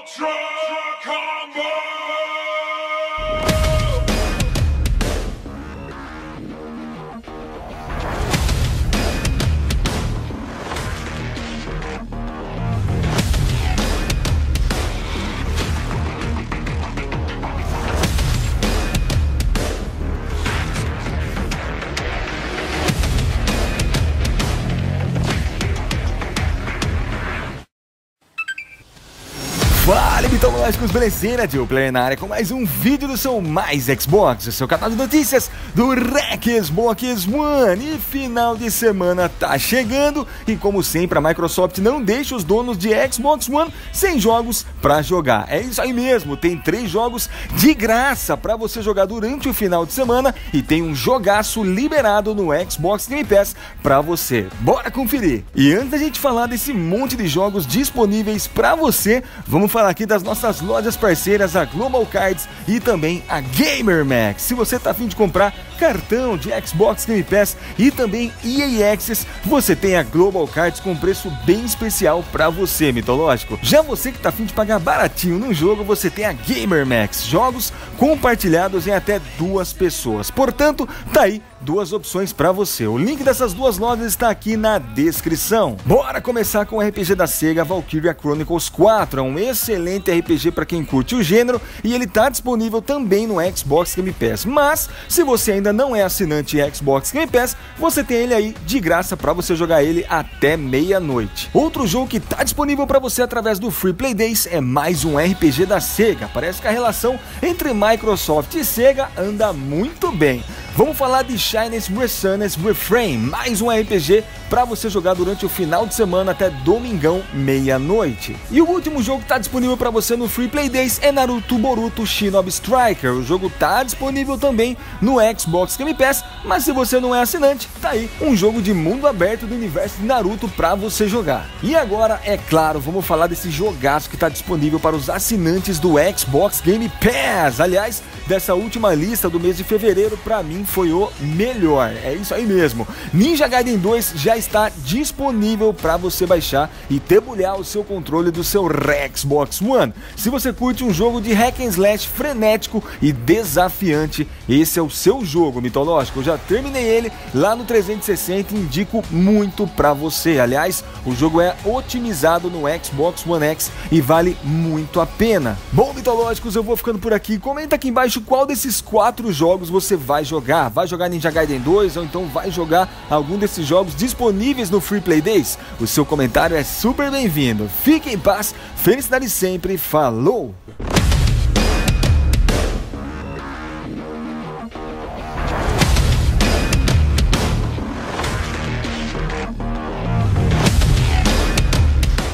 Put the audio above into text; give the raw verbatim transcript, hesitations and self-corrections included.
Ultra Combo! Fala, mitológicos, belezinha, Tio Player na área com mais um vídeo do seu Mais Xbox, o seu canal de notícias do Xbox One. E final de semana tá chegando e, como sempre, a Microsoft não deixa os donos de Xbox One sem jogos pra jogar. É isso aí mesmo, tem três jogos de graça pra você jogar durante o final de semana e tem um jogaço liberado no Xbox Game Pass pra você. Bora conferir! E antes da gente falar desse monte de jogos disponíveis pra você, vamos falar aqui das nossas lojas parceiras, a Global Cards e também a GamerMax. Se você tá a fim de comprar cartão de Xbox Game Pass e também E A Access, você tem a Global Cards com preço bem especial para você, mitológico. Já você que tá a fim de pagar baratinho no jogo, você tem a GamerMax, jogos compartilhados em até duas pessoas. Portanto, tá aí duas opções para você. O link dessas duas lojas está aqui na descrição. Bora começar com o R P G da Sega, Valkyria Chronicles quatro. É um excelente R P G para quem curte o gênero e ele está disponível também no Xbox Game Pass. Mas, se você ainda não é assinante Xbox Game Pass, você tem ele aí de graça para você jogar ele até meia-noite. Outro jogo que está disponível para você através do Free Play Days é mais um R P G da Sega. Parece que a relação entre Microsoft e Sega anda muito bem. Vamos falar de Shines Resonance Refrain, mais um R P G para você jogar durante o final de semana até domingão, meia-noite. E o último jogo que está disponível para você no Free Play Days é Naruto Boruto Shinobi Striker. O jogo está disponível também no Xbox Game Pass, mas se você não é assinante, tá aí um jogo de mundo aberto do universo de Naruto para você jogar. E agora, é claro, vamos falar desse jogaço que está disponível para os assinantes do Xbox Game Pass. Aliás, dessa última lista do mês de fevereiro, para mim foi o melhor. É isso aí mesmo. Ninja Gaiden dois já está disponível para você baixar e debulhar o seu controle do seu Xbox One. Se você curte um jogo de hack and slash frenético e desafiante, esse é o seu jogo, mitológico. Eu já terminei ele lá no trezentos e sessenta e indico muito para você. Aliás, o jogo é otimizado no Xbox One X e vale muito a pena. Bom, mitológicos, eu vou ficando por aqui. Comenta aqui embaixo qual desses quatro jogos você vai jogar. Vai jogar Ninja Gaiden dois ou então vai jogar algum desses jogos disponíveis no Free Play Days? O seu comentário é super bem-vindo. Fique em paz, felicidade sempre, falou!